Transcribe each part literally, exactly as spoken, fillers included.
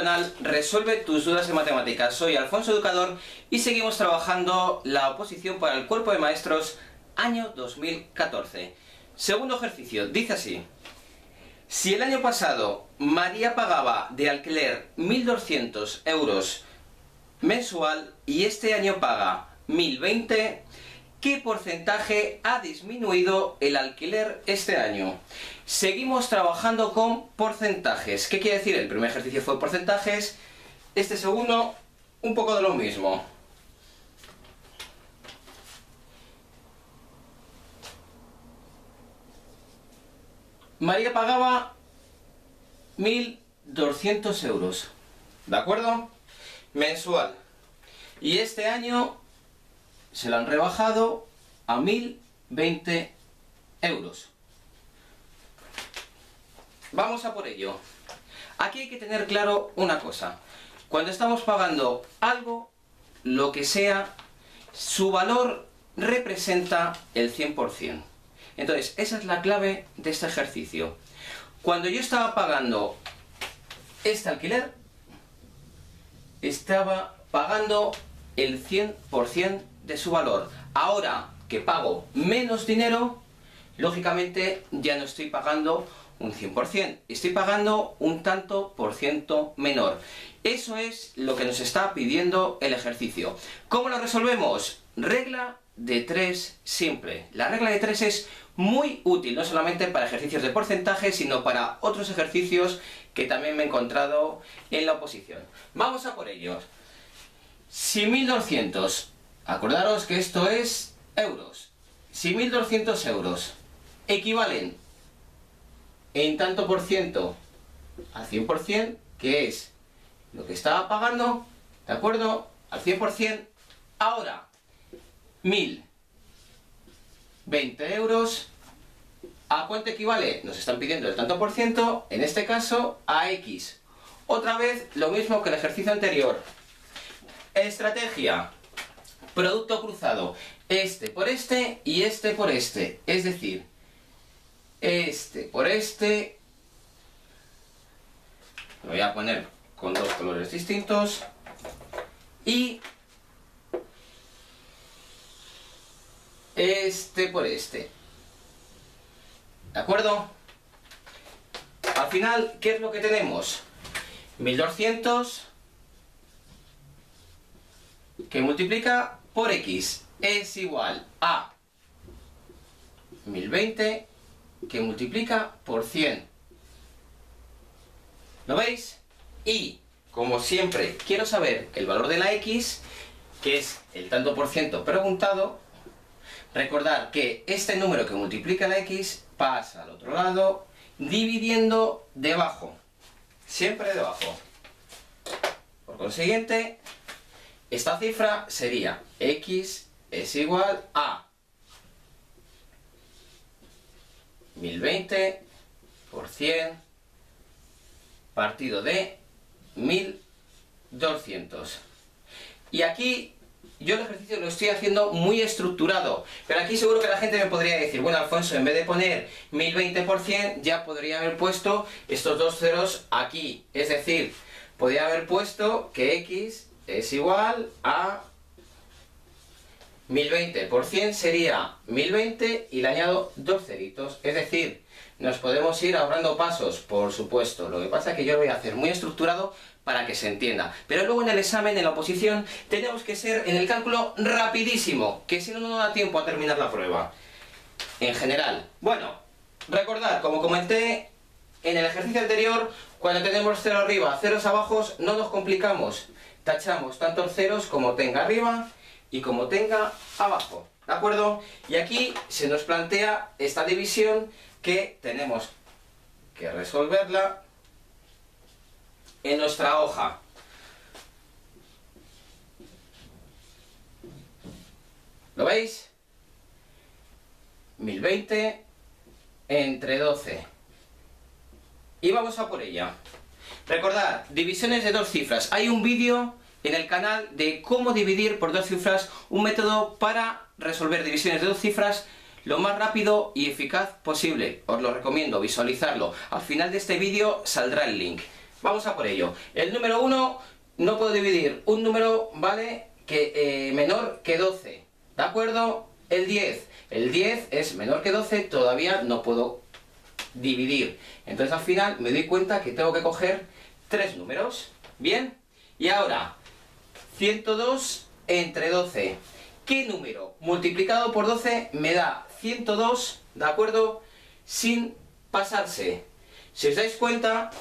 canal Resuelve tus dudas en matemáticas. Soy Alfonso Educador y seguimos trabajando la oposición para el Cuerpo de Maestros año dos mil catorce. Segundo ejercicio, dice así: si el año pasado María pagaba de alquiler mil doscientos euros mensual y este año paga mil veinte, ¿qué porcentaje ha disminuido el alquiler este año? Seguimos trabajando con porcentajes. ¿Qué quiere decir? El primer ejercicio fue porcentajes, este segundo un poco de lo mismo. María pagaba mil doscientos euros, ¿de acuerdo? Mensual. Y este año se lo han rebajado a mil veinte euros. Vamos a por ello. Aquí hay que tener claro una cosa. Cuando estamos pagando algo, lo que sea, su valor representa el cien por cien. Entonces, esa es la clave de este ejercicio. Cuando yo estaba pagando este alquiler, estaba pagando el cien por cien de su valor. Ahora que pago menos dinero, lógicamente ya no estoy pagando un cien por cien, estoy pagando un tanto por ciento menor. Eso es lo que nos está pidiendo el ejercicio. ¿Cómo lo resolvemos? Regla de tres simple. La regla de tres es muy útil, no solamente para ejercicios de porcentaje, sino para otros ejercicios que también me he encontrado en la oposición. Vamos a por ellos. Si mil doscientos, acordaros que esto es euros, si mil doscientos euros equivalen en tanto por ciento al cien por cien, que es lo que estaba pagando, ¿de acuerdo? Al cien por cien, ahora mil veinte euros, ¿a cuánto equivale? Nos están pidiendo el tanto por ciento, en este caso a X. Otra vez lo mismo que el ejercicio anterior. Estrategia, producto cruzado, este por este y este por este, es decir, este por este, lo voy a poner con dos colores distintos, y este por este, ¿de acuerdo? Al final, ¿qué es lo que tenemos? mil doscientos que multiplica por X es igual a mil veinte que multiplica por cien. ¿Lo veis? Y, como siempre, quiero saber el valor de la X, que es el tanto por ciento preguntado. Recordar que este número que multiplica la X pasa al otro lado dividiendo debajo. Siempre debajo. Por consiguiente, esta cifra sería X es igual a mil veinte por cien partido de mil doscientos. Y aquí yo el ejercicio lo estoy haciendo muy estructurado, pero aquí seguro que la gente me podría decir: bueno, Alfonso, en vez de poner mil veinte por cien, ya podría haber puesto estos dos ceros aquí. Es decir, podría haber puesto que X es igual a mil veinte por cien, sería mil veinte y le añado dos ceritos. Es decir, nos podemos ir ahorrando pasos, por supuesto. Lo que pasa es que yo lo voy a hacer muy estructurado para que se entienda. Pero luego en el examen, en la oposición, tenemos que ser en el cálculo rapidísimo, que si no, no nos da tiempo a terminar la prueba. En general. Bueno, recordad, como comenté en el ejercicio anterior, cuando tenemos cero arriba, ceros abajo, no nos complicamos. Tachamos tantos ceros como tenga arriba y como tenga abajo, ¿de acuerdo? Y aquí se nos plantea esta división que tenemos que resolverla en nuestra hoja. ¿Lo veis? mil veinte entre doce. Y vamos a por ella. Recordad, divisiones de dos cifras. Hay un vídeo en el canal de cómo dividir por dos cifras, un método para resolver divisiones de dos cifras lo más rápido y eficaz posible. Os lo recomiendo, visualizarlo. Al final de este vídeo saldrá el link. Vamos a por ello. El número uno, no puedo dividir un número, ¿vale?, que eh, menor que doce, ¿de acuerdo? El diez. El diez es menor que doce, todavía no puedo dividir. Entonces al final me doy cuenta que tengo que coger tres números. ¿Bien? Y ahora, ciento dos entre doce. ¿Qué número multiplicado por doce me da ciento dos, ¿de acuerdo?, sin pasarse? Si os dais cuenta,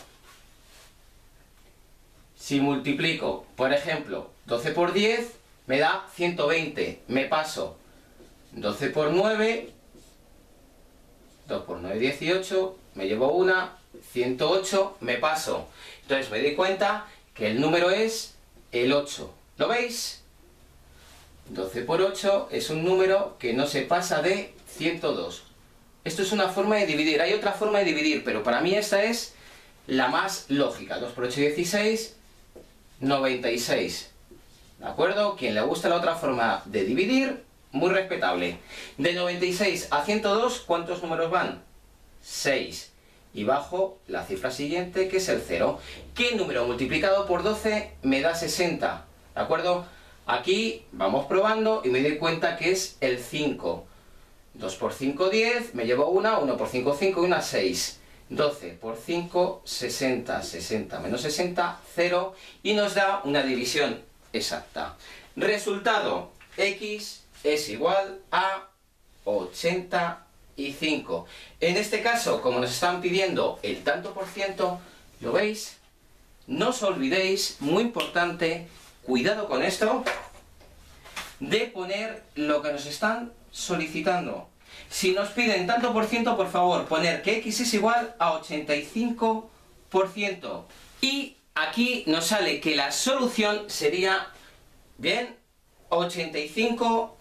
si multiplico, por ejemplo, doce por diez, me da ciento veinte, me paso. doce por nueve, dos por nueve, dieciocho, me llevo una, ciento ocho, me paso. Entonces me doy cuenta que el número es el ocho. ¿Lo veis? doce por ocho es un número que no se pasa de ciento dos. Esto es una forma de dividir. Hay otra forma de dividir, pero para mí esta es la más lógica. dos por ocho, dieciséis, noventa y seis. ¿De acuerdo? Quien le gusta la otra forma de dividir, muy respetable. De noventa y seis a ciento dos, ¿cuántos números van? seis. Y bajo la cifra siguiente, que es el cero. ¿Qué número multiplicado por doce me da sesenta? ¿De acuerdo? Aquí vamos probando y me doy cuenta que es el cinco. dos por cinco, diez, me llevo una, uno por cinco, cinco y una, seis. doce por cinco, sesenta. sesenta menos sesenta, cero. Y nos da una división exacta. Resultado, x es igual a ochenta y cinco. En este caso, como nos están pidiendo el tanto por ciento, ¿lo veis? No os olvidéis, muy importante, cuidado con esto, de poner lo que nos están solicitando. Si nos piden tanto por ciento, por favor, poner que x es igual a ochenta y cinco por ciento. Y aquí nos sale que la solución sería, bien, ochenta y cinco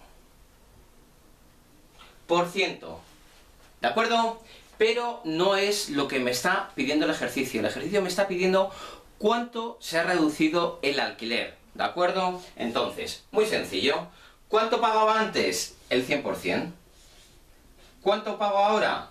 por ciento. ¿De acuerdo? Pero no es lo que me está pidiendo el ejercicio. El ejercicio me está pidiendo cuánto se ha reducido el alquiler. ¿De acuerdo? Entonces, muy sencillo. ¿Cuánto pagaba antes? El cien por cien. ¿Cuánto pago ahora?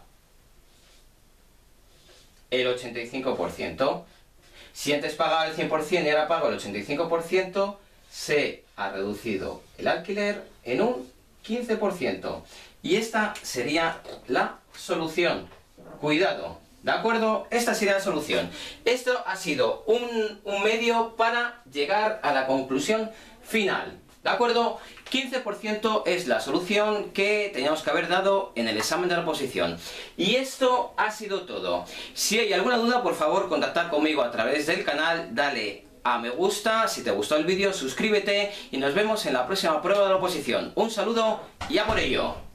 El ochenta y cinco por ciento. Si antes pagaba el cien por cien y ahora pago el ochenta y cinco por ciento, se ha reducido el alquiler en un quince por ciento. Y esta sería la solución. Cuidado, ¿de acuerdo? Esta sería la solución. Esto ha sido un, un medio para llegar a la conclusión final. ¿De acuerdo? quince por ciento es la solución que teníamos que haber dado en el examen de la oposición. Y esto ha sido todo. Si hay alguna duda, por favor, contactar conmigo a través del canal, dale a me gusta, si te gustó el vídeo, suscríbete y nos vemos en la próxima prueba de la oposición. Un saludo y a por ello.